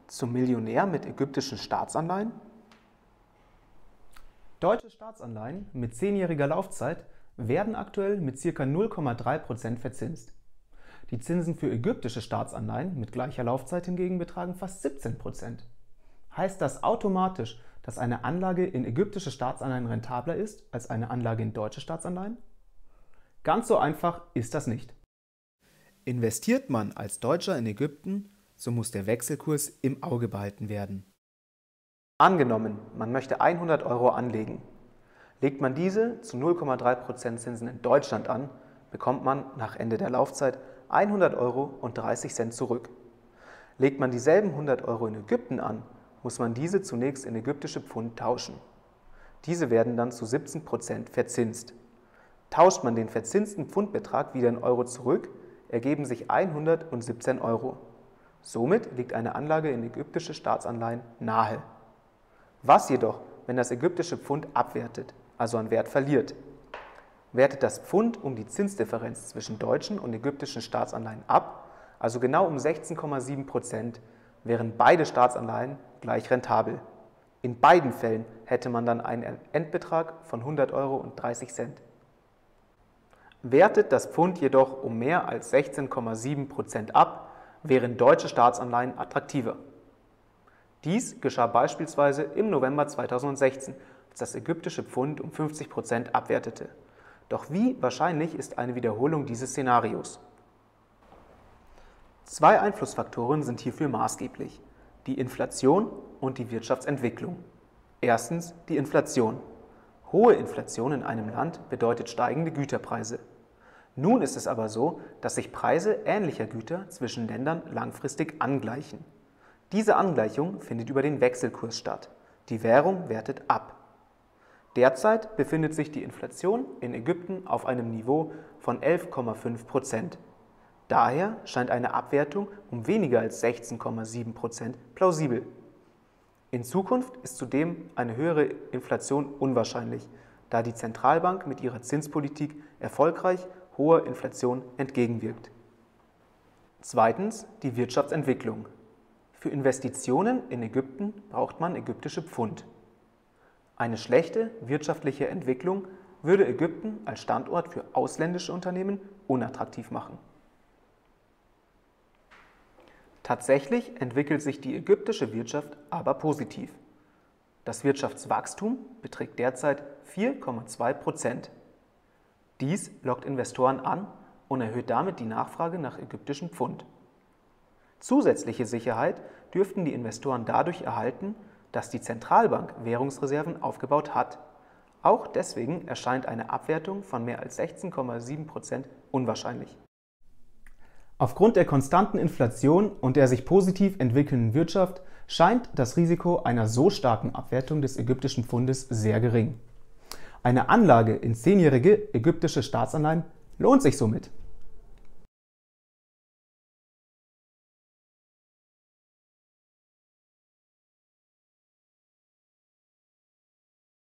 Zum Millionär mit ägyptischen Staatsanleihen? Deutsche Staatsanleihen mit 10-jähriger Laufzeit werden aktuell mit ca. 0,3% verzinst. Die Zinsen für ägyptische Staatsanleihen mit gleicher Laufzeit hingegen betragen fast 17%. Heißt das automatisch, dass eine Anlage in ägyptische Staatsanleihen rentabler ist als eine Anlage in deutsche Staatsanleihen? Ganz so einfach ist das nicht. Investiert man als Deutscher in Ägypten, so muss der Wechselkurs im Auge behalten werden. Angenommen, man möchte 100 Euro anlegen. Legt man diese zu 0,3% Zinsen in Deutschland an, bekommt man nach Ende der Laufzeit 100 Euro und 30 Cent zurück. Legt man dieselben 100 Euro in Ägypten an, muss man diese zunächst in ägyptische Pfund tauschen. Diese werden dann zu 17% verzinst. Tauscht man den verzinsten Pfundbetrag wieder in Euro zurück, ergeben sich 117 Euro. Somit liegt eine Anlage in ägyptische Staatsanleihen nahe. Was jedoch, wenn das ägyptische Pfund abwertet, also an Wert verliert? Wertet das Pfund um die Zinsdifferenz zwischen deutschen und ägyptischen Staatsanleihen ab, also genau um 16,7%, wären beide Staatsanleihen gleich rentabel. In beiden Fällen hätte man dann einen Endbetrag von 100 Euro und 30 Cent. Wertet das Pfund jedoch um mehr als 16,7% ab, wären deutsche Staatsanleihen attraktiver. Dies geschah beispielsweise im November 2016, als das ägyptische Pfund um 50% abwertete. Doch wie wahrscheinlich ist eine Wiederholung dieses Szenarios? Zwei Einflussfaktoren sind hierfür maßgeblich: die Inflation und die Wirtschaftsentwicklung. Erstens die Inflation. Hohe Inflation in einem Land bedeutet steigende Güterpreise. Nun ist es aber so, dass sich Preise ähnlicher Güter zwischen Ländern langfristig angleichen. Diese Angleichung findet über den Wechselkurs statt. Die Währung wertet ab. Derzeit befindet sich die Inflation in Ägypten auf einem Niveau von 11,5%. Daher scheint eine Abwertung um weniger als 16,7% plausibel. In Zukunft ist zudem eine höhere Inflation unwahrscheinlich, da die Zentralbank mit ihrer Zinspolitik erfolgreich hoher Inflation entgegenwirkt. Zweitens die Wirtschaftsentwicklung. Für Investitionen in Ägypten braucht man ägyptische Pfund. Eine schlechte wirtschaftliche Entwicklung würde Ägypten als Standort für ausländische Unternehmen unattraktiv machen. Tatsächlich entwickelt sich die ägyptische Wirtschaft aber positiv. Das Wirtschaftswachstum beträgt derzeit 4,2%. Dies lockt Investoren an und erhöht damit die Nachfrage nach ägyptischen Pfund. Zusätzliche Sicherheit dürften die Investoren dadurch erhalten, dass die Zentralbank Währungsreserven aufgebaut hat. Auch deswegen erscheint eine Abwertung von mehr als 16,7% unwahrscheinlich. Aufgrund der konstanten Inflation und der sich positiv entwickelnden Wirtschaft scheint das Risiko einer so starken Abwertung des ägyptischen Pfundes sehr gering. Eine Anlage in 10-jährige ägyptische Staatsanleihen lohnt sich somit.